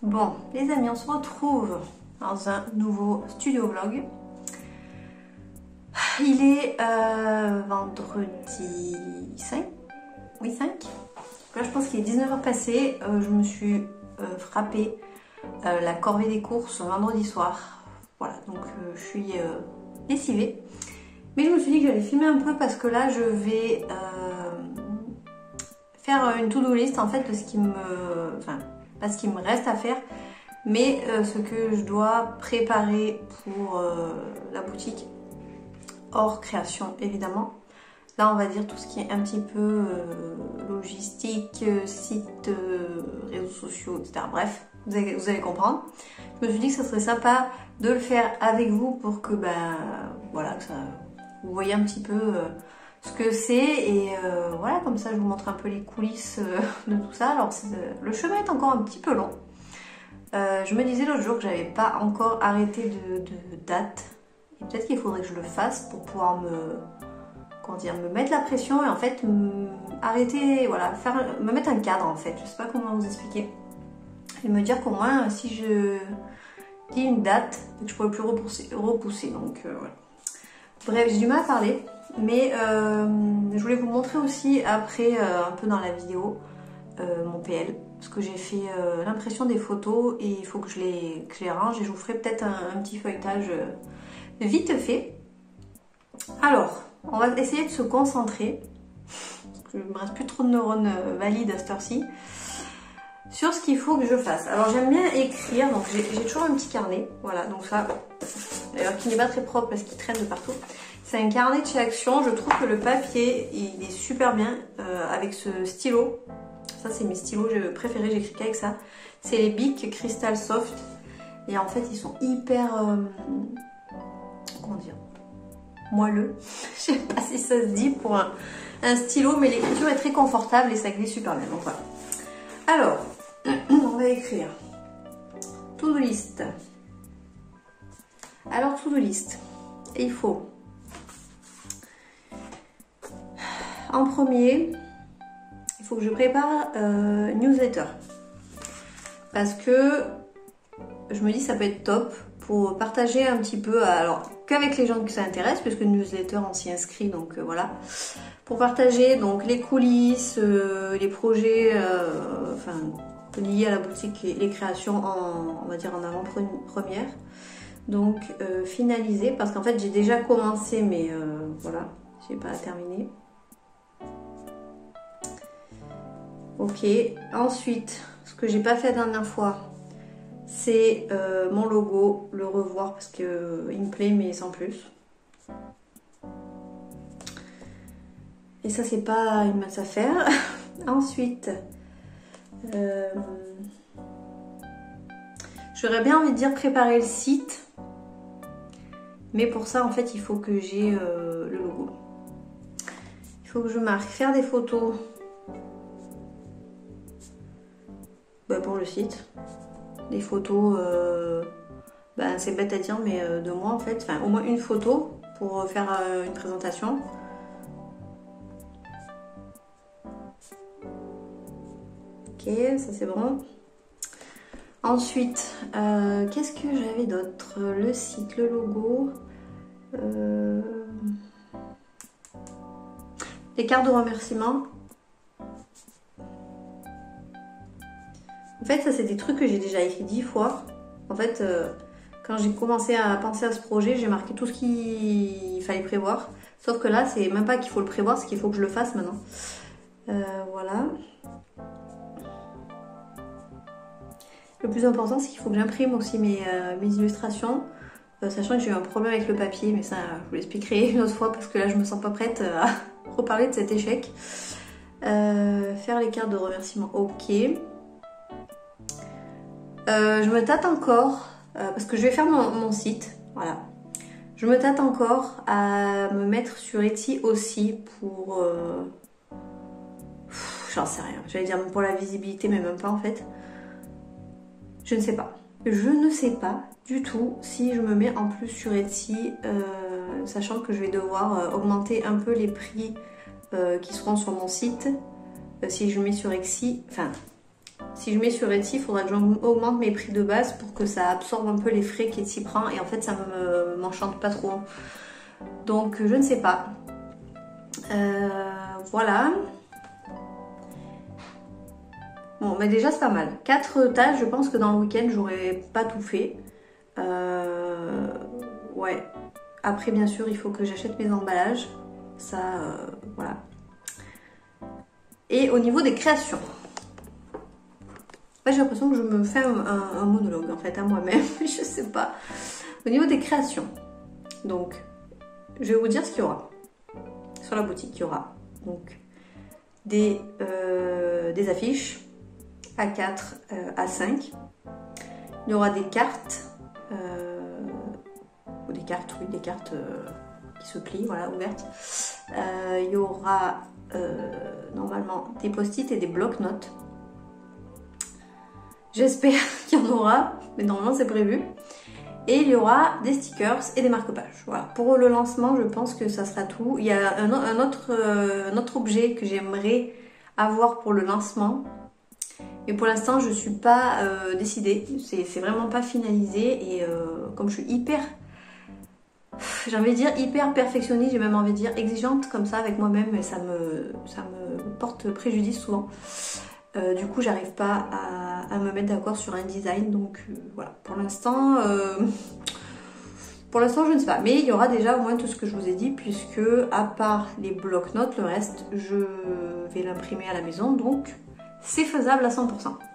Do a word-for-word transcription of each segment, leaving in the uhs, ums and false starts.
Bon, les amis, on se retrouve dans un nouveau studio vlog. Il est euh, vendredi cinq. Oui, cinq. Là, je pense qu'il est dix-neuf heures passées. Euh, je me suis euh, frappé euh, la corvée des courses vendredi soir. Voilà, donc euh, je suis euh, lessivée. Mais je me suis dit que j'allais filmer un peu parce que là, je vais euh, faire une to-do list en fait de ce qui me... Enfin, pas ce qui me reste à faire, mais euh, ce que je dois préparer pour euh, la boutique, hors création évidemment. Là on va dire tout ce qui est un petit peu euh, logistique, euh, site, euh, réseaux sociaux, et cetera. Bref, vous allez, vous allez comprendre. Je me suis dit que ça serait sympa de le faire avec vous pour que ben voilà, que ça, vous voyez un petit peu euh, ce que c'est et euh, voilà, comme ça je vous montre un peu les coulisses euh, de tout ça. Alors euh, le chemin est encore un petit peu long. Euh, je me disais l'autre jour que j'avais pas encore arrêté de, de date et peut-être qu'il faudrait que je le fasse pour pouvoir me, comment dire, me mettre la pression et en fait arrêter, voilà, faire, me mettre un cadre en fait. Je sais pas comment vous expliquer et me dire qu'au moins si je dis une date, que je pourrais plus repousser, repousser donc euh, voilà. Bref, j'ai du mal à parler. Mais euh, je voulais vous montrer aussi après, euh, un peu dans la vidéo, euh, mon P L. Parce que j'ai fait euh, l'impression des photos et il faut que je les, que je les range. Et je vous ferai peut-être un, un petit feuilletage euh, vite fait. Alors, on va essayer de se concentrer. Il ne me reste plus trop de neurones euh, valides à cette heure-ci. Sur ce qu'il faut que je fasse. Alors j'aime bien écrire, donc j'ai toujours un petit carnet. Voilà, donc ça, d'ailleurs qui n'est pas très propre parce qu'il traîne de partout. C'est un carnet de chez Action. Je trouve que le papier, il est super bien euh, avec ce stylo. Ça, c'est mes stylos préférés, j'écris qu'avec ça. C'est les Bic Crystal Soft. Et en fait, ils sont hyper... Euh, comment dire, moelleux. Je sais pas si ça se dit pour un, un stylo, mais l'écriture est très confortable et ça glisse super bien. Donc voilà. Alors, on va écrire. To-do list. Alors, to-do list. Il faut... En premier, il faut que je prépare euh, une newsletter. Parce que je me dis ça peut être top pour partager un petit peu, alors qu'avec les gens que ça intéresse, puisque une newsletter on s'y inscrit, donc euh, voilà. Pour partager donc les coulisses, euh, les projets, euh, enfin liés à la boutique, les, les créations en, on va dire en avant-première. Donc euh, finaliser, parce qu'en fait j'ai déjà commencé, mais euh, voilà, j'ai pas terminé. Ok, ensuite, ce que j'ai pas fait la dernière fois, c'est euh, mon logo, le revoir parce que euh, il me plaît mais sans plus. Et ça c'est pas une masse à faire. Ensuite, euh, j'aurais bien envie de dire préparer le site, mais pour ça en fait il faut que j'ai euh, le logo. Il faut que je marque faire des photos. Bah pour le site, des photos, euh, bah c'est bête à dire mais euh, de moi en fait, enfin au moins une photo pour faire euh, une présentation. Ok, ça c'est bon. Ensuite, euh, qu'est-ce que j'avais d'autre? Le site, le logo, euh, les cartes de remerciement. En fait, ça c'est des trucs que j'ai déjà écrit dix fois. En fait, euh, quand j'ai commencé à penser à ce projet, j'ai marqué tout ce qu'il fallait prévoir. Sauf que là, c'est même pas qu'il faut le prévoir, c'est qu'il faut que je le fasse maintenant. Euh, voilà. Le plus important, c'est qu'il faut que j'imprime aussi mes, euh, mes illustrations. Euh, sachant que j'ai eu un problème avec le papier, mais ça, je vous l'expliquerai une autre fois parce que là, je me sens pas prête à reparler de cet échec. Euh, faire les cartes de remerciement, ok. Euh, je me tâte encore, euh, parce que je vais faire mon, mon site, voilà. Je me tâte encore à me mettre sur Etsy aussi pour... Euh... J'en sais rien, j'allais dire pour la visibilité, mais même pas en fait. Je ne sais pas. Je ne sais pas du tout si je me mets en plus sur Etsy, euh, sachant que je vais devoir euh, augmenter un peu les prix euh, qui seront sur mon site. Euh, si je mets sur Etsy, enfin... si je mets sur Etsy, il faudra que j'augmente mes prix de base pour que ça absorbe un peu les frais qu'Etsy prend. Et en fait, ça me m'enchante pas trop. Donc, je ne sais pas. Euh, voilà. Bon, mais déjà, c'est pas mal. quatre tâches, je pense que dans le week-end, j'aurais pas tout fait. Euh, ouais. Après, bien sûr, il faut que j'achète mes emballages. Ça, euh, voilà. Et au niveau des créations. J'ai l'impression que je me fais un, un, un monologue en fait à moi-même, je sais pas. Au niveau des créations, donc je vais vous dire ce qu'il y aura. Sur la boutique, il y aura donc des, euh, des affiches A quatre, euh, A cinq. Il y aura des cartes, euh, ou des cartes, oui, des cartes euh, qui se plient, voilà, ouvertes. Euh, il y aura euh, normalement des post-it et des blocs-notes. J'espère qu'il y en aura, mais normalement c'est prévu. Et il y aura des stickers et des marque-pages. Voilà. Pour le lancement, je pense que ça sera tout. Il y a un, un, autre, euh, un autre objet que j'aimerais avoir pour le lancement. Mais pour l'instant, je ne suis pas euh, décidée. C'est vraiment pas finalisé. Et euh, comme je suis hyper, j'ai envie de dire hyper perfectionniste, j'ai même envie de dire exigeante comme ça avec moi-même, et ça me, ça me porte préjudice souvent. Euh, du coup, j'arrive pas à, à me mettre d'accord sur un design, donc euh, voilà. Pour l'instant, euh, pour l'instant, je ne sais pas. Mais il y aura déjà au moins tout ce que je vous ai dit, puisque à part les blocs-notes, le reste, je vais l'imprimer à la maison, donc c'est faisable à cent pour cent.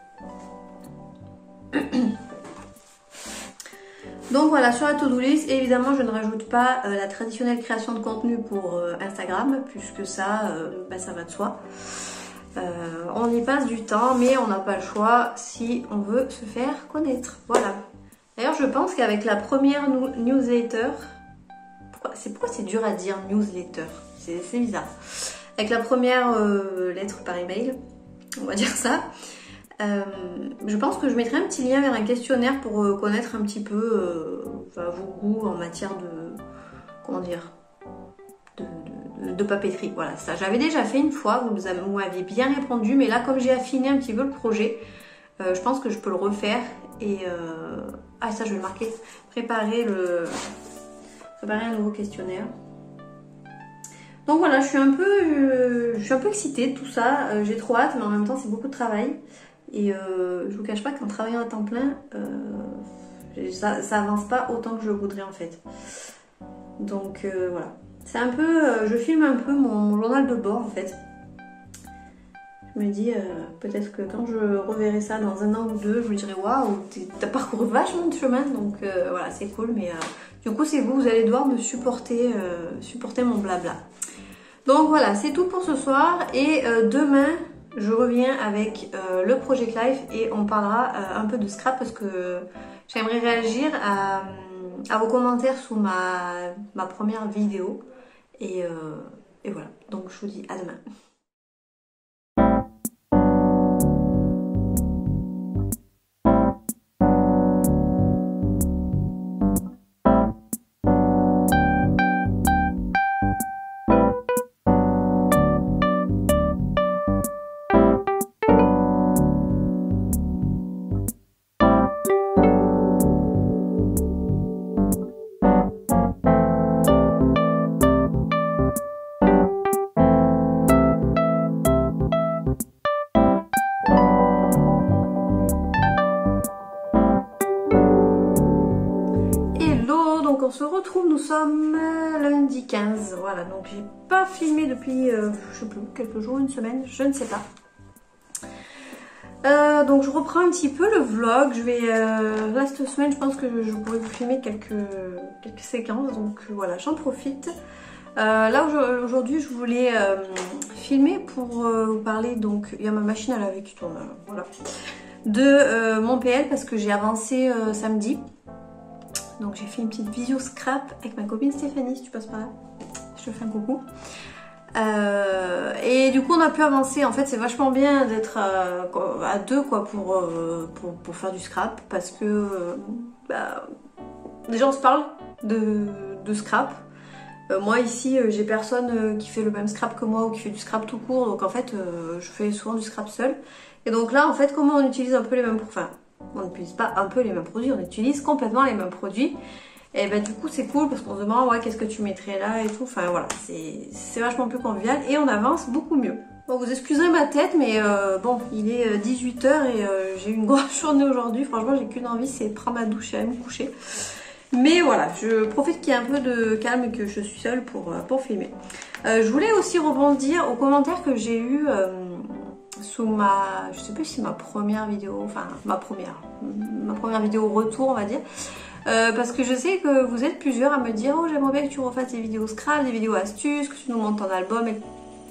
Donc voilà, sur la to-do list, évidemment, je ne rajoute pas euh, la traditionnelle création de contenu pour euh, Instagram, puisque ça, euh, bah, ça va de soi. Euh, on y passe du temps, mais on n'a pas le choix si on veut se faire connaître. Voilà. D'ailleurs, je pense qu'avec la première newsletter, c'est pourquoi c'est dur à dire newsletter, c'est bizarre. Avec la première euh, lettre par email, on va dire ça. Euh, je pense que je mettrai un petit lien vers un questionnaire pour euh, connaître un petit peu euh, enfin, vos goûts en matière de, comment dire, de, de, de papeterie. Voilà, ça j'avais déjà fait une fois, vous m'aviez bien répondu, mais là comme j'ai affiné un petit peu le projet, euh, je pense que je peux le refaire et euh... ah ça je vais le marquer, préparer le, préparer un nouveau questionnaire. Donc voilà, je suis un peu, euh, je suis un peu excitée de tout ça. Euh, j'ai trop hâte, mais en même temps c'est beaucoup de travail. Et euh, je vous cache pas qu'en travaillant à temps plein, euh, ça, ça avance pas autant que je voudrais en fait. Donc euh, voilà, c'est un peu, euh, je filme un peu mon, mon journal de bord en fait. Je me dis euh, peut-être que quand je reverrai ça dans un an ou deux, je me dirai waouh, t'as parcouru vachement de chemin, donc euh, voilà, c'est cool. Mais euh, du coup, c'est vous, vous allez devoir me supporter, euh, supporter mon blabla. Donc voilà, c'est tout pour ce soir et euh, demain. Je reviens avec euh, le Project Life et on parlera euh, un peu de scrap parce que j'aimerais réagir à, à vos commentaires sous ma, ma première vidéo. Et, euh, et voilà, donc je vous dis à demain. On se retrouve, nous sommes lundi quinze, voilà, donc j'ai pas filmé depuis, euh, je sais plus, quelques jours, une semaine, je ne sais pas. Euh, donc je reprends un petit peu le vlog, je vais, euh, là cette semaine je pense que je, je pourrais vous filmer quelques, quelques séquences, donc voilà, j'en profite. Euh, là aujourd'hui je voulais euh, filmer pour euh, vous parler, donc il y a ma machine à laver qui tourne, voilà, de euh, mon P L parce que j'ai avancé euh, samedi. Donc j'ai fait une petite visio scrap avec ma copine Stéphanie, si tu passes par là, je te fais un coucou. Euh, et du coup on a pu avancer, en fait c'est vachement bien d'être à, à deux quoi pour, euh, pour, pour faire du scrap parce que euh, bah, déjà on se parle de, de scrap. Euh, moi ici euh, j'ai personne euh, qui fait le même scrap que moi ou qui fait du scrap tout court, donc en fait euh, je fais souvent du scrap seul. Et donc là en fait comment on utilise un peu les mêmes produits, enfin on n'utilise pas un peu les mêmes produits, on utilise complètement les mêmes produits. Et ben du coup c'est cool parce qu'on se demande ouais qu'est-ce que tu mettrais là et tout, enfin voilà, c'est vachement plus convivial et on avance beaucoup mieux. Bon vous excuserez ma tête mais euh, bon il est dix-huit heures et euh, j'ai eu une grosse journée aujourd'hui, franchement j'ai qu'une envie c'est prendre ma douche et aller me coucher. Mais voilà, je profite qu'il y ait un peu de calme et que je suis seule pour, pour filmer. Euh, je voulais aussi rebondir aux commentaires que j'ai eu euh, sous ma, je sais plus si ma première vidéo, enfin ma première, ma première vidéo retour on va dire. Euh, parce que je sais que vous êtes plusieurs à me dire oh j'aimerais bien que tu refasses des vidéos scrap, des vidéos astuces, que tu nous montes ton album et...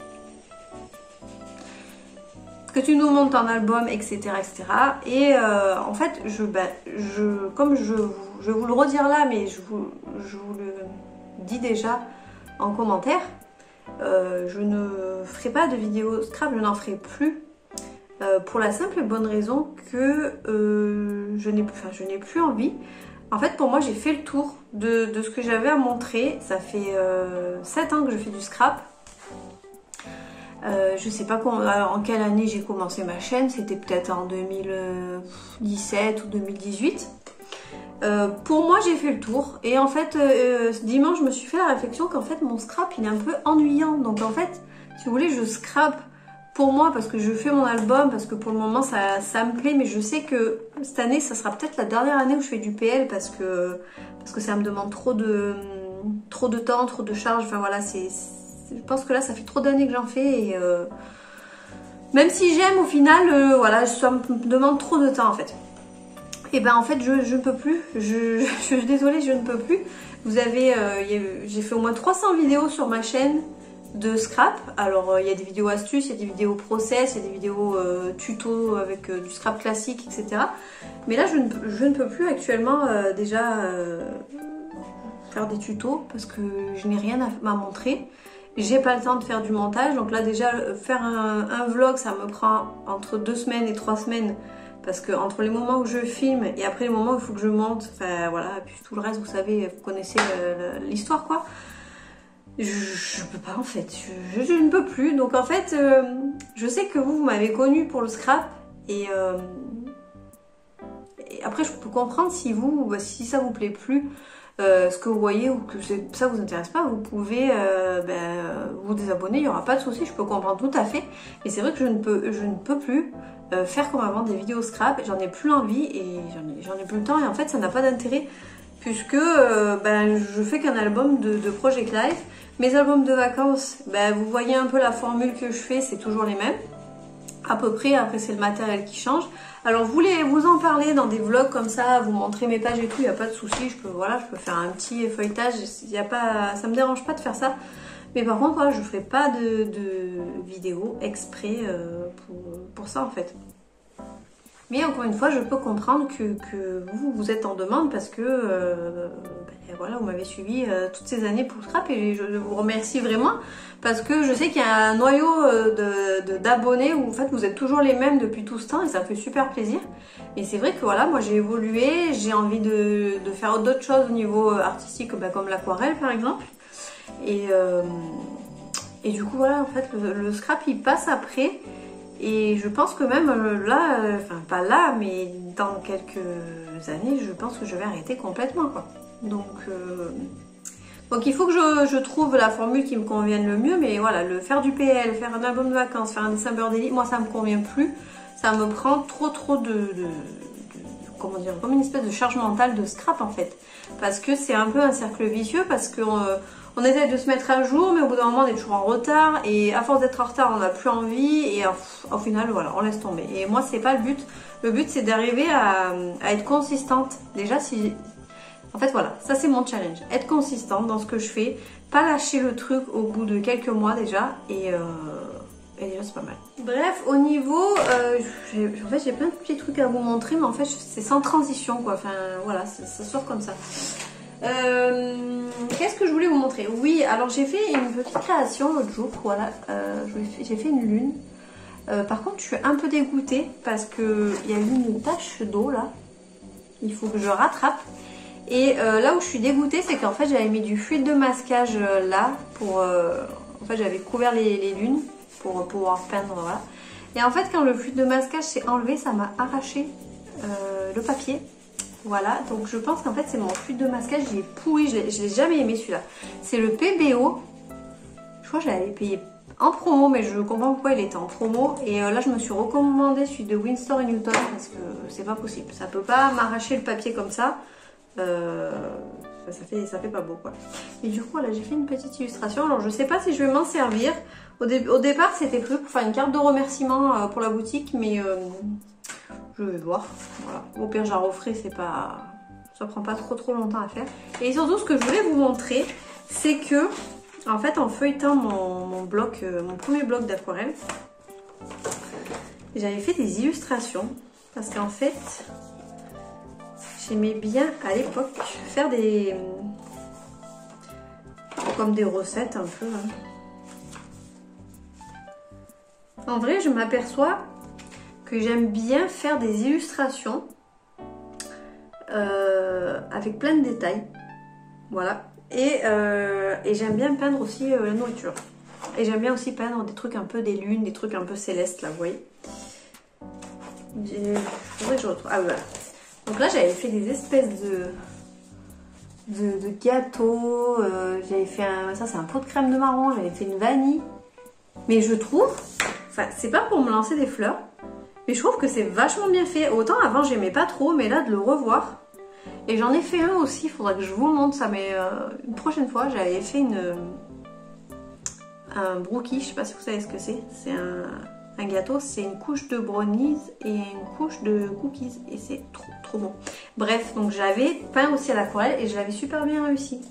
que tu nous montes ton album etc etc et euh, en fait je, bah, je comme je, je vais vous le redire là mais je vous, je vous le dis déjà en commentaire, euh, je ne ferai pas de vidéos scrap, je n'en ferai plus euh, pour la simple et bonne raison que euh, je n'ai enfin, je n'ai plus envie. En fait, pour moi, j'ai fait le tour de, de ce que j'avais à montrer. Ça fait euh, sept ans que je fais du scrap. Euh, je sais pas quand, en quelle année j'ai commencé ma chaîne. C'était peut-être en deux mille dix-sept ou deux mille dix-huit. Euh, pour moi, j'ai fait le tour. Et en fait, euh, ce dimanche, je me suis fait la réflexion qu'en fait, mon scrap, il est un peu ennuyant. Donc en fait, si vous voulez, je scrape pour moi parce que je fais mon album, parce que pour le moment ça, ça me plaît, mais je sais que cette année ça sera peut-être la dernière année où je fais du P L parce que, parce que ça me demande trop de, trop de temps, trop de charge, enfin voilà, c'est, je pense que là ça fait trop d'années que j'en fais et euh, même si j'aime au final, euh, voilà, ça me demande trop de temps en fait. Et ben en fait je, je ne peux plus, je, je, je suis désolée, je ne peux plus. Vous avez, euh, j'ai fait au moins trois cents vidéos sur ma chaîne de scrap. Alors il euh, y a des vidéos astuces, il y a des vidéos process, il y a des vidéos euh, tuto avec euh, du scrap classique, et cetera. Mais là je ne, je ne peux plus actuellement euh, déjà euh, faire des tutos parce que je n'ai rien à, à montrer. J'ai pas le temps de faire du montage, donc là déjà faire un, un vlog ça me prend entre deux semaines et trois semaines parce que entre les moments où je filme et après les moments où il faut que je monte, enfin voilà, et puis tout le reste vous savez, vous connaissez l'histoire quoi. Je, je peux pas en fait, je, je, je ne peux plus. Donc en fait, euh, je sais que vous, vous m'avez connu pour le scrap et, euh, et après je peux comprendre si vous, si ça vous plaît plus, euh, ce que vous voyez ou que ça vous intéresse pas, vous pouvez euh, ben, vous désabonner, il n'y aura pas de souci, je peux comprendre tout à fait. Et c'est vrai que je ne peux, je ne peux plus euh, faire comme avant des vidéos scrap, j'en ai plus l'envie et j'en ai, ai plus le temps et en fait ça n'a pas d'intérêt puisque euh, ben, je fais qu'un album de, de Project Life. Mes albums de vacances, ben, vous voyez un peu la formule que je fais, c'est toujours les mêmes. À peu près, après c'est le matériel qui change. Alors vous voulez vous en parler dans des vlogs comme ça, vous montrer mes pages et tout, il n'y a pas de souci, je peux voilà, je peux faire un petit feuilletage, y a pas, ça me dérange pas de faire ça. Mais par contre, voilà, je ne ferai pas de, de vidéo exprès euh, pour, pour ça en fait. Mais encore une fois, je peux comprendre que, que vous, vous êtes en demande parce que euh, ben voilà, vous m'avez suivi euh, toutes ces années pour le scrap et je vous remercie vraiment parce que je sais qu'il y a un noyau de, de, d'abonnés où en fait vous êtes toujours les mêmes depuis tout ce temps et ça me fait super plaisir. Et c'est vrai que voilà, moi j'ai évolué, j'ai envie de, de faire d'autres choses au niveau artistique, ben, comme l'aquarelle par exemple. Et, euh, et du coup voilà, en fait le, le scrap il passe après. Et je pense que même là, enfin pas là, mais dans quelques années, je pense que je vais arrêter complètement quoi. Donc, euh, donc il faut que je, je trouve la formule qui me convienne le mieux, mais voilà, le faire du P L, faire un album de vacances, faire un December Daily, moi ça me convient plus. Ça me prend trop trop de, de, de comment dire, comme une espèce de charge mentale de scrap en fait. Parce que c'est un peu un cercle vicieux, parce que euh, on essaie de se mettre à jour, mais au bout d'un moment on est toujours en retard, et à force d'être en retard on n'a plus envie, et au final voilà, on laisse tomber. Et moi c'est pas le but, le but c'est d'arriver à, à être consistante. Déjà si, en fait voilà, ça c'est mon challenge, être consistante dans ce que je fais, pas lâcher le truc au bout de quelques mois déjà, et, euh, et déjà c'est pas mal. Bref, au niveau, euh, en fait j'ai plein de petits trucs à vous montrer, mais en fait c'est sans transition quoi, enfin voilà, ça sort comme ça. Euh, Qu'est-ce que je voulais vous montrer? Oui, alors j'ai fait une petite création l'autre jour, voilà, euh, j'ai fait une lune. Euh, par contre, je suis un peu dégoûtée parce qu'il y a eu une tache d'eau là. Il faut que je rattrape. Et euh, là où je suis dégoûtée, c'est qu'en fait j'avais mis du fluide de masquage euh, là pour. Euh, en fait, j'avais couvert les, les lunes pour pouvoir peindre, voilà. Et en fait, quand le fluide de masquage s'est enlevé, ça m'a arraché euh, le papier. Voilà, donc je pense qu'en fait, c'est mon fluide de masquage, il est pourri. Je ne l'ai jamais aimé celui-là. C'est le P B O. Je crois que je l'avais payé en promo, mais je comprends pourquoi il était en promo. Et euh, là, je me suis recommandé celui de Winsor et Newton parce que c'est pas possible. Ça peut pas m'arracher le papier comme ça. Euh, ça, fait, ça fait pas beau, quoi. Et du coup, là, j'ai fait une petite illustration. Alors, je sais pas si je vais m'en servir. Au, dé au départ, c'était prévu pour faire une carte de remerciement euh, pour la boutique, mais euh, je vais voir. Voilà. Au pire, j'en referai, c'est pas... ça prend pas trop trop longtemps à faire. Et surtout, ce que je voulais vous montrer, c'est que, en fait, en feuilletant mon, mon bloc, euh, mon premier bloc d'aquarelle, j'avais fait des illustrations. Parce qu'en fait, j'aimais bien à l'époque faire des... comme des recettes un peu. Hein. En vrai, je m'aperçois que j'aime bien faire des illustrations euh, avec plein de détails. Voilà. Et, euh, et j'aime bien peindre aussi euh, la nourriture. Et j'aime bien aussi peindre des trucs un peu des lunes, des trucs un peu célestes, là, vous voyez. Faudrait que je retrouve. Ah, voilà. Donc là, j'avais fait des espèces de, de, de gâteaux. Euh, j'avais fait un... ça, c'est un pot de crème de marron. J'avais fait une vanille. Mais je trouve... enfin, c'est pas pour me lancer des fleurs. Mais je trouve que c'est vachement bien fait. Autant avant, j'aimais pas trop. Mais là, de le revoir... et j'en ai fait un aussi. Il faudra que je vous montre ça. Mais euh, une prochaine fois, j'avais fait une... un brookie. Je sais pas si vous savez ce que c'est. C'est un... un gâteau, c'est une couche de brownies et une couche de cookies et c'est trop trop bon. Bref, donc j'avais peint aussi à l'aquarelle et je l'avais super bien réussi.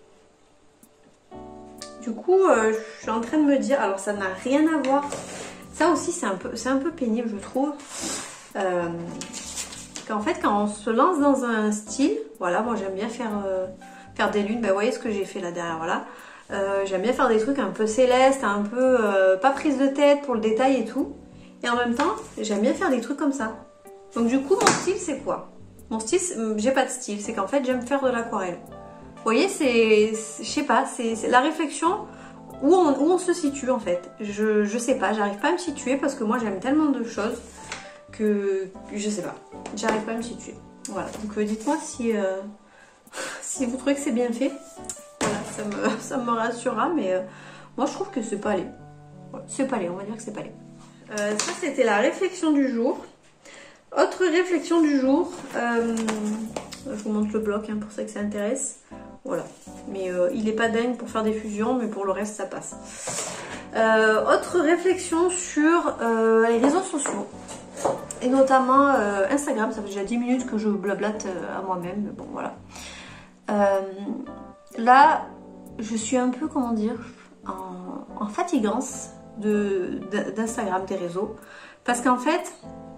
Du coup, euh, je suis en train de me dire, alors ça n'a rien à voir. Ça aussi, c'est un peu, c'est un peu pénible, je trouve. Euh, qu'en fait, quand on se lance dans un style, voilà, moi j'aime bien faire, euh, faire des lunes. Ben, vous voyez ce que j'ai fait là derrière, voilà. Euh, j'aime bien faire des trucs un peu célestes, un peu euh, pas prise de tête pour le détail et tout. Et en même temps, j'aime bien faire des trucs comme ça. Donc du coup, mon style, c'est quoi? Mon style, j'ai pas de style, c'est qu'en fait, j'aime faire de l'aquarelle. Vous voyez, c'est, je sais pas, c'est la réflexion où on, où on se situe en fait. Je, je sais pas, j'arrive pas à me situer parce que moi, j'aime tellement de choses que je sais pas, j'arrive pas à me situer. Voilà, donc euh, dites-moi si, euh, si vous trouvez que c'est bien fait. Voilà, ça me, ça me rassurera, mais euh, moi je trouve que c'est pas allé. Ouais, c'est pas allé, on va dire que c'est pas allé. Euh, ça c'était la réflexion du jour. Autre réflexion du jour, euh, je vous montre le bloc hein, pour ça que ça intéresse. Voilà, mais euh, il est pas dingue pour faire des fusions, mais pour le reste ça passe. Euh, autre réflexion sur euh, les réseaux sociaux. Et notamment euh, Instagram, ça fait déjà dix minutes que je blablate euh, à moi-même, mais bon voilà. Euh, Là, je suis un peu, comment dire, en, en fatigance d'Instagram, de, des réseaux. Parce qu'en fait,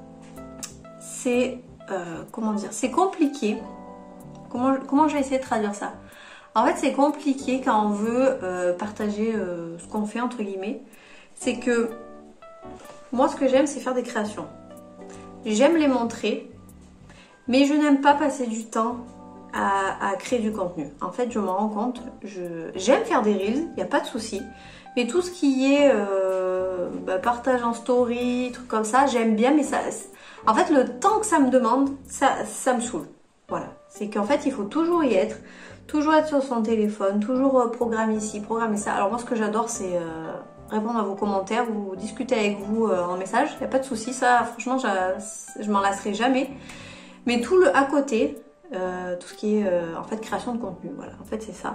c'est, euh, comment dire, c'est compliqué. Comment, comment je vais essayer de traduire ça? En fait, c'est compliqué quand on veut euh, partager euh, ce qu'on fait, entre guillemets. C'est que, moi, ce que j'aime, c'est faire des créations. J'aime les montrer, mais je n'aime pas passer du temps À, à créer du contenu. En fait, je me rends compte, j'aime faire des reels, il n'y a pas de souci, mais tout ce qui est euh, bah, partage en story, trucs comme ça, j'aime bien, mais ça, en fait, le temps que ça me demande, ça, ça me saoule. Voilà, c'est qu'en fait, il faut toujours y être, toujours être sur son téléphone, toujours euh, programmer ici, programmer ça. Alors moi, ce que j'adore, c'est euh, répondre à vos commentaires ou discuter avec vous euh, en message, il n'y a pas de souci, ça, franchement, je m'en lasserai jamais. Mais tout le à côté, Euh, tout ce qui est euh, en fait création de contenu, voilà, en fait c'est ça.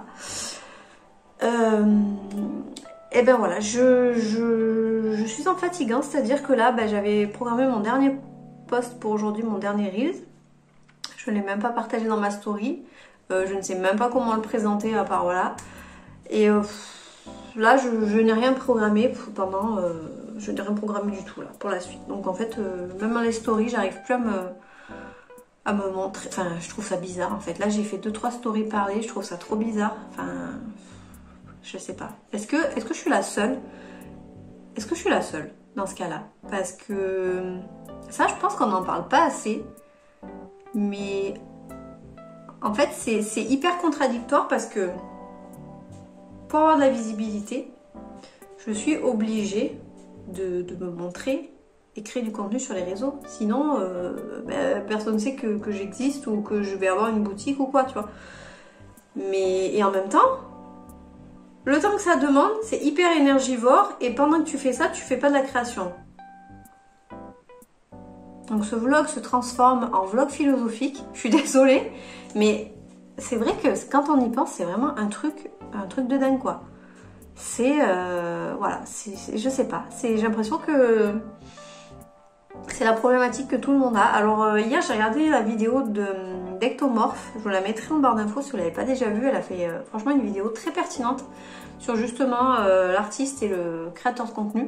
Euh, et ben voilà, je, je, je suis en fatigant, c'est à dire que là ben, j'avais programmé mon dernier post pour aujourd'hui, mon dernier Reels. Je ne l'ai même pas partagé dans ma story, euh, je ne sais même pas comment le présenter à part voilà. Et euh, là je, je n'ai rien programmé pendant, euh, je n'ai rien programmé du tout là pour la suite. Donc en fait, euh, même dans les stories, j'arrive plus à me à me montrer, enfin je trouve ça bizarre en fait. Là j'ai fait deux trois stories parlées, je trouve ça trop bizarre, enfin je sais pas. Est-ce que, est-ce que je suis la seule Est-ce que je suis la seule dans ce cas-là? Parce que ça je pense qu'on n'en parle pas assez, mais en fait c'est hyper contradictoire parce que pour avoir de la visibilité, je suis obligée de, de me montrer et créer du contenu sur les réseaux. Sinon, euh, bah, personne ne sait que, que j'existe ou que je vais avoir une boutique ou quoi, tu vois. Mais, et en même temps, le temps que ça demande, c'est hyper énergivore et pendant que tu fais ça, tu fais pas de la création. Donc ce vlog se transforme en vlog philosophique. Je suis désolée, mais c'est vrai que quand on y pense, c'est vraiment un truc, un truc de dingue, quoi. C'est, euh, voilà, c'est, je sais pas. J'ai l'impression que c'est la problématique que tout le monde a. Alors euh, hier, j'ai regardé la vidéo d'Ectomorph. Je vous la mettrai en barre d'infos si vous ne l'avez pas déjà vue. Elle a fait euh, franchement une vidéo très pertinente sur justement euh, l'artiste et le créateur de contenu.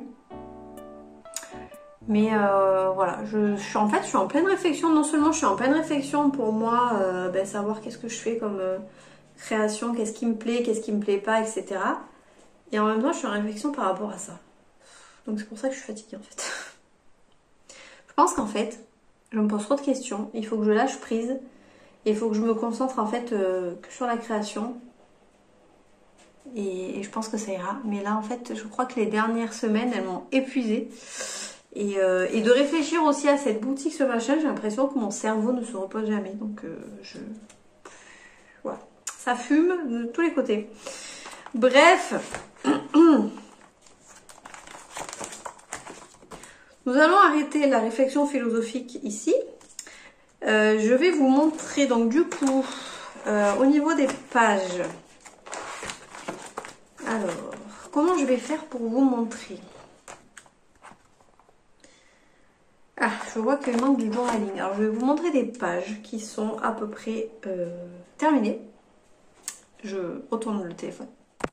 Mais euh, voilà, je, je suis en fait, je suis en pleine réflexion. Non seulement je suis en pleine réflexion pour moi, euh, ben, savoir qu'est-ce que je fais comme euh, création, qu'est-ce qui me plaît, qu'est-ce qui me plaît pas, et cetera. Et en même temps, je suis en réflexion par rapport à ça. Donc c'est pour ça que je suis fatiguée en fait. Je pense qu'en fait, je me pose trop de questions. Il faut que je lâche prise. Il faut que je me concentre en fait euh, que sur la création. Et, et je pense que ça ira. Mais là en fait, je crois que les dernières semaines, elles m'ont épuisée. Et, euh, et de réfléchir aussi à cette boutique, ce machin, j'ai l'impression que mon cerveau ne se repose jamais. Donc euh, je... Voilà. Ça fume de tous les côtés. Bref. Nous allons arrêter la réflexion philosophique ici. Euh, je vais vous montrer donc du coup euh, au niveau des pages. Alors, comment je vais faire pour vous montrer? Ah, je vois qu'il manque du journaling. Alors, je vais vous montrer des pages qui sont à peu près euh, terminées. Je retourne le téléphone.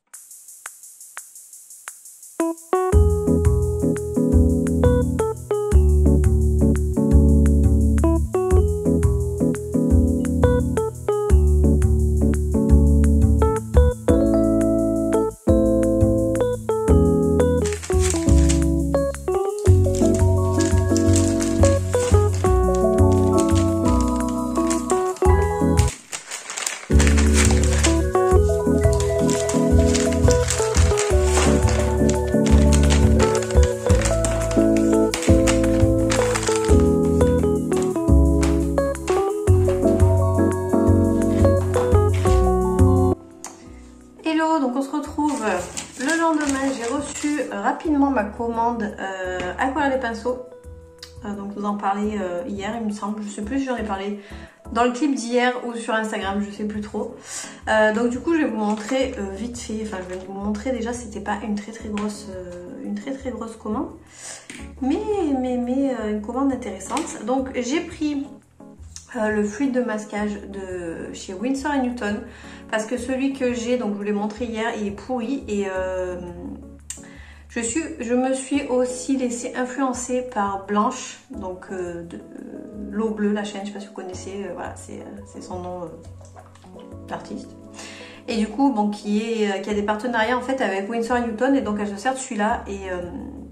Rapidement ma commande euh, aquarelle et pinceaux. Euh, donc vous en parlez euh, hier il me semble, je sais plus si j'en ai parlé dans le clip d'hier ou sur Instagram, je sais plus trop. Euh, donc du coup je vais vous montrer euh, vite fait, enfin je vais vous montrer déjà, c'était pas une très très grosse euh, une très très grosse commande, mais mais mais euh, une commande intéressante. Donc j'ai pris euh, le fluide de masquage de chez Winsor et Newton parce que celui que j'ai, donc je vous l'ai montré hier, il est pourri et euh, Je, suis, je me suis aussi laissée influencer par Blanche, donc euh, de euh, l'eau bleue, la chaîne, je ne sais pas si vous connaissez, euh, voilà, c'est euh, son nom euh, d'artiste. Et du coup, bon, qui, est, euh, qui a des partenariats en fait avec Winsor et Newton, et donc elle se sert de celui-là, et, euh,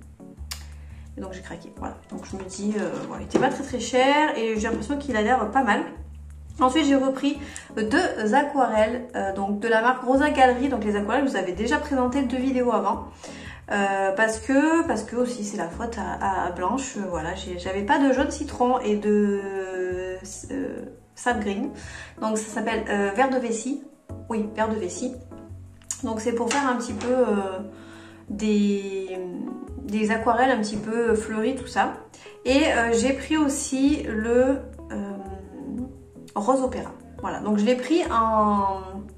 et donc j'ai craqué, voilà. Donc je me dis, euh, bon, il n'était pas très très cher, et j'ai l'impression qu'il a l'air pas mal. Ensuite, j'ai repris deux aquarelles, euh, donc de la marque Rosa Gallery, donc les aquarelles, je vous avais déjà présenté deux vidéos avant. Euh, parce que parce que aussi c'est la faute à, à Blanche, euh, voilà, j'avais pas de jaune citron et de euh, sap green, donc ça s'appelle euh, verre de vessie, oui verre de vessie, donc c'est pour faire un petit peu euh, des, des aquarelles un petit peu fleuries, tout ça. Et euh, j'ai pris aussi le euh, rose opéra, voilà, donc je l'ai pris en...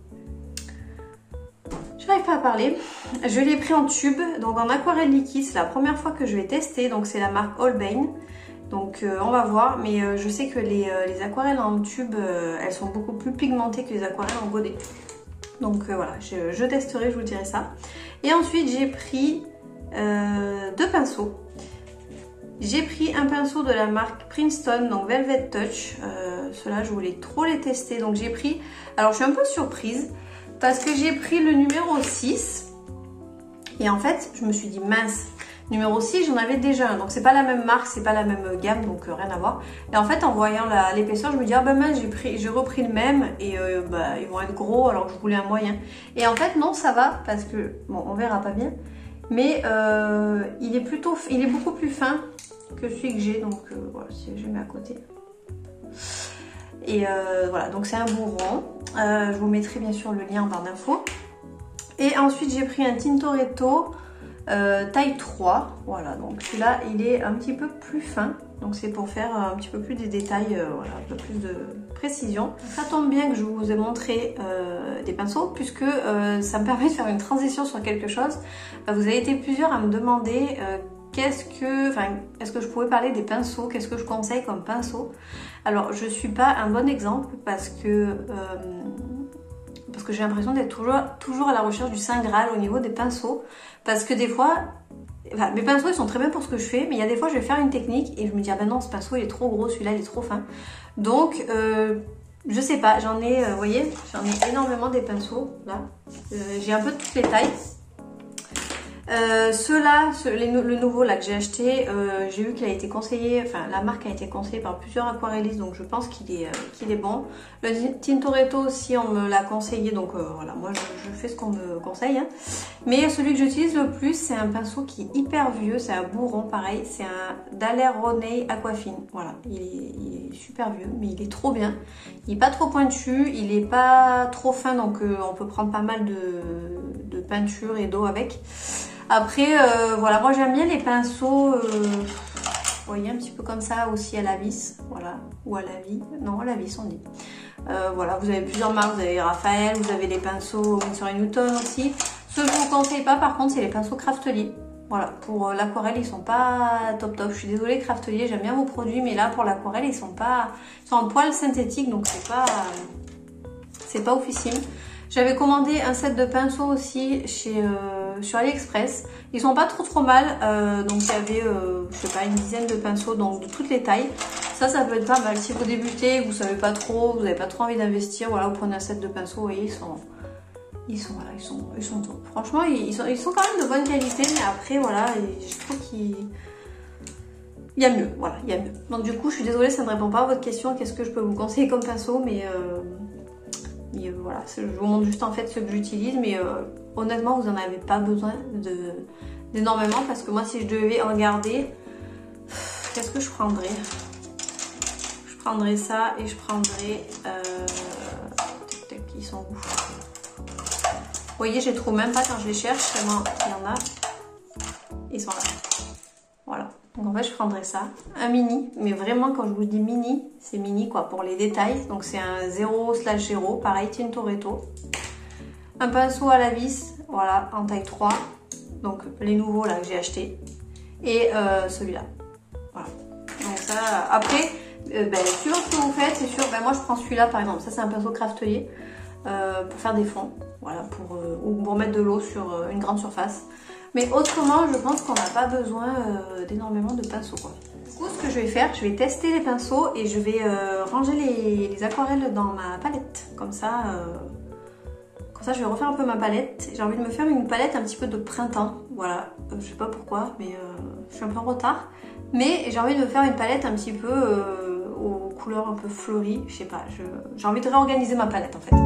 Je n'arrive pas à parler. Je l'ai pris en tube, donc en aquarelle liquide. C'est la première fois que je vais tester. Donc c'est la marque Holbein. Donc euh, on va voir. Mais euh, je sais que les, euh, les aquarelles en tube, euh, elles sont beaucoup plus pigmentées que les aquarelles en godet. Donc euh, voilà, je, je testerai, je vous dirai ça. Et ensuite j'ai pris euh, deux pinceaux. J'ai pris un pinceau de la marque Princeton, donc Velvet Touch. Euh, Ceux-là, je voulais trop les tester. Donc j'ai pris... Alors je suis un peu surprise. Parce que j'ai pris le numéro six et en fait je me suis dit mince, numéro six j'en avais déjà un, donc c'est pas la même marque, c'est pas la même gamme, donc euh, rien à voir. Et en fait en voyant l'épaisseur je me dis ah bah mince, j'ai pris, j'ai repris le même et euh, bah, ils vont être gros alors que je voulais un moyen. Et en fait non, ça va parce que bon on verra pas bien, mais euh, il est plutôt, il est beaucoup plus fin que celui que j'ai, donc euh, voilà, si je mets à côté. Et euh, voilà, donc c'est un bourron. Euh, je vous mettrai bien sûr le lien en barre d'infos. Et ensuite j'ai pris un Tintoretto euh, taille trois. Voilà, donc celui-là il est un petit peu plus fin. Donc c'est pour faire un petit peu plus des détails, euh, voilà, un peu plus de précision. Ça tombe bien que je vous ai montré euh, des pinceaux, puisque euh, ça me permet de faire une transition sur quelque chose. Euh, vous avez été plusieurs à me demander euh, qu'est-ce que, enfin, est-ce que je pouvais parler des pinceaux, qu'est-ce que je conseille comme pinceau. Alors je suis pas un bon exemple parce que euh, parce que j'ai l'impression d'être toujours, toujours à la recherche du Saint Graal au niveau des pinceaux, parce que des fois, enfin, mes pinceaux ils sont très bien pour ce que je fais, mais il y a des fois je vais faire une technique et je me dis ah ben non, ce pinceau il est trop gros, celui-là il est trop fin. Donc euh, je sais pas, j'en ai, euh, vous voyez, j'en ai énormément des pinceaux là. Euh, j'ai un peu de toutes les tailles. Euh, Ceux-là, ce, le nouveau là que j'ai acheté, euh, j'ai vu qu'il a été conseillé, enfin la marque a été conseillée par plusieurs aquarellistes, donc je pense qu'il est, euh, qu'il est bon. Le Tintoretto aussi on me l'a conseillé, donc euh, voilà, moi je, je fais ce qu'on me conseille. Hein. Mais celui que j'utilise le plus, c'est un pinceau qui est hyper vieux, c'est un bourron pareil, c'est un Daler Rowney Aquafine. Voilà, il est, il est super vieux, mais il est trop bien. Il est pas trop pointu, il est pas trop fin, donc euh, on peut prendre pas mal de, de peinture et d'eau avec. Après, euh, voilà, moi j'aime bien les pinceaux, euh, vous voyez, un petit peu comme ça aussi à la vis, voilà, ou à la vie, non, à la vis on dit. Euh, voilà, vous avez plusieurs marques, vous avez Raphaël, vous avez les pinceaux Winsor et Newton aussi. Ce que je vous conseille pas par contre, c'est les pinceaux Craftelier. Voilà, pour l'aquarelle, ils sont pas top top. Je suis désolée Craftelier, j'aime bien vos produits, mais là pour l'aquarelle, ils sont pas, ils sont en poil synthétique, donc c'est pas, c'est pas officine. J'avais commandé un set de pinceaux aussi chez, euh, sur AliExpress. Ils sont pas trop trop mal. Euh, donc il y avait, euh, je sais pas, une dizaine de pinceaux, donc de toutes les tailles. Ça, ça peut être pas mal. Si vous débutez, vous savez pas trop, vous n'avez pas trop envie d'investir, voilà, vous prenez un set de pinceaux, vous voyez, ils sont, ils sont, voilà, ils sont, ils sont top. Franchement, ils sont, ils sont quand même de bonne qualité, mais après, voilà, je trouve qu'il il y a mieux, voilà, il y a mieux. Donc du coup, je suis désolée, ça ne répond pas à votre question. Qu'est-ce que je peux vous conseiller comme pinceau, mais euh, Et euh, voilà, je vous montre juste en fait ce que j'utilise, mais euh, honnêtement vous n'en avez pas besoin d'énormément, parce que moi si je devais en garder, qu'est-ce que je prendrais? Je prendrais ça et je prendrais... Euh, tac, tac, ils sont où? Vous voyez, je les trouve même pas quand je les cherche, tellement il y en a. Ils sont là. Voilà. Donc en fait je prendrais ça, un mini, mais vraiment quand je vous dis mini, c'est mini quoi pour les détails. Donc c'est un zéro slash zéro, pareil Tintoretto. Un pinceau à la vis, voilà, en taille trois. Donc les nouveaux là que j'ai achetés. Et euh, celui-là. Voilà. Donc ça, après, euh, ben, suivant ce que vous faites, c'est sûr, ben, moi je prends celui-là par exemple. Ça c'est un pinceau Craftelier euh, pour faire des fonds. Voilà, pour, euh, ou pour mettre de l'eau sur euh, une grande surface. Mais autrement, je pense qu'on n'a pas besoin euh, d'énormément de pinceaux, quoi. Du coup, ce que je vais faire, je vais tester les pinceaux et je vais euh, ranger les, les aquarelles dans ma palette. Comme ça, euh, comme ça, je vais refaire un peu ma palette. J'ai envie de me faire une palette un petit peu de printemps. Voilà, euh, je sais pas pourquoi, mais euh, je suis un peu en retard. Mais j'ai envie de me faire une palette un petit peu euh, aux couleurs un peu fleuries. Je sais pas, j'ai envie de réorganiser ma palette en fait.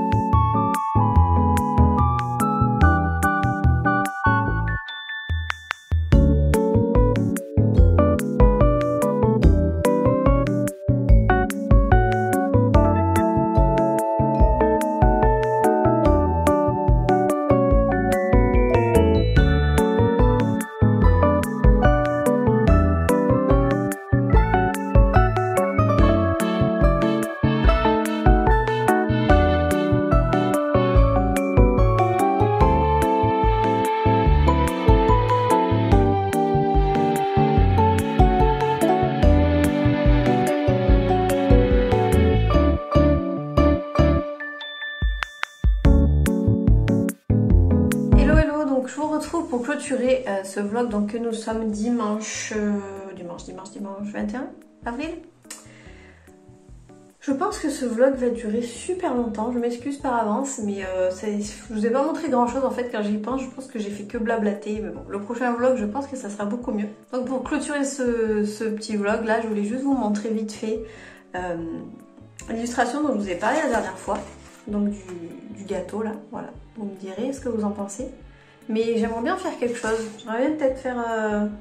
Je vous retrouve pour clôturer euh, ce vlog, donc que nous sommes dimanche, euh, dimanche, dimanche, dimanche vingt et un avril. Je pense que ce vlog va durer super longtemps, je m'excuse par avance, mais euh, ça, je vous ai pas montré grand chose en fait quand j'y pense, je pense que j'ai fait que blablater, mais bon, le prochain vlog je pense que ça sera beaucoup mieux. Donc pour clôturer ce, ce petit vlog là, je voulais juste vous montrer vite fait euh, l'illustration dont je vous ai parlé la dernière fois, donc du, du gâteau là, voilà. Vous me direz ce que vous en pensez. Mais j'aimerais bien faire quelque chose. J'aimerais bien peut-être faire euh,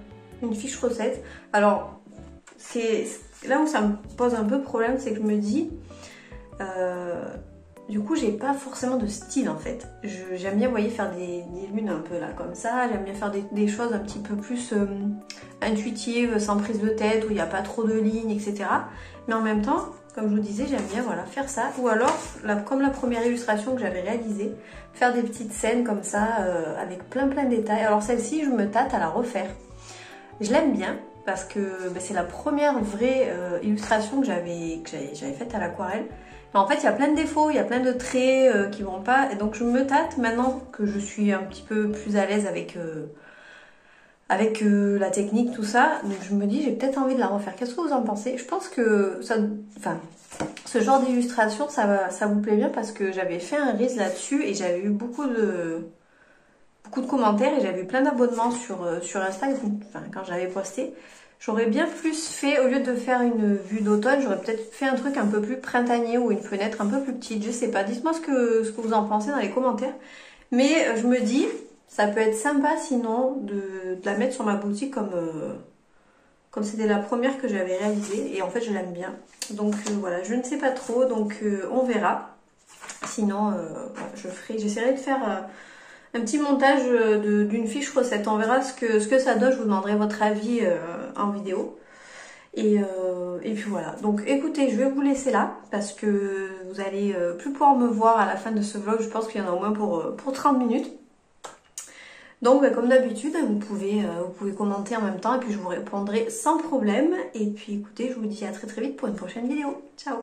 une fiche recette. Alors, c'est là où ça me pose un peu problème, c'est que je me dis, euh, du coup, j'ai pas forcément de style en fait. J'aime bien, vous voyez, faire des, des lunes un peu là comme ça. J'aime bien faire des, des choses un petit peu plus euh, intuitives, sans prise de tête, où il n'y a pas trop de lignes, et cetera. Mais en même temps, comme je vous disais, j'aime bien voilà, faire ça. Ou alors, la, comme la première illustration que j'avais réalisée, faire des petites scènes comme ça, euh, avec plein plein de détails. Alors celle-ci, je me tâte à la refaire. Je l'aime bien parce que bah, c'est la première vraie euh, illustration que j'avais faite à l'aquarelle. Mais en fait, il y a plein de défauts, il y a plein de traits euh, qui vont pas. Et donc je me tâte maintenant que je suis un petit peu plus à l'aise avec... Euh, avec euh, la technique, tout ça, donc je me dis j'ai peut-être envie de la refaire. Qu'est-ce que vous en pensez? Je pense que ça, enfin, ce genre d'illustration, ça, ça vous plaît bien parce que j'avais fait un Reels là-dessus et j'avais eu beaucoup de, beaucoup de commentaires et j'avais eu plein d'abonnements sur, sur Instagram, enfin, quand j'avais posté. J'aurais bien plus fait, au lieu de faire une vue d'automne, j'aurais peut-être fait un truc un peu plus printanier ou une fenêtre un peu plus petite, je sais pas. Dites-moi ce que, ce que vous en pensez dans les commentaires. Mais je me dis... ça peut être sympa sinon de, de la mettre sur ma boutique comme euh, comme c'était la première que j'avais réalisée et en fait je l'aime bien. Donc euh, voilà, je ne sais pas trop, donc euh, on verra. Sinon euh, voilà, je ferai, j'essaierai de faire euh, un petit montage d'une fiche recette. On verra ce que, ce que ça donne, je vous demanderai votre avis euh, en vidéo. Et, euh, et puis voilà, donc écoutez, je vais vous laisser là parce que vous allez euh, plus pouvoir me voir à la fin de ce vlog. Je pense qu'il y en a au moins pour, pour trente minutes. Donc bah, comme d'habitude, vous pouvez, euh, vous pouvez commenter en même temps et puis je vous répondrai sans problème. Et puis écoutez, je vous dis à très très vite pour une prochaine vidéo. Ciao!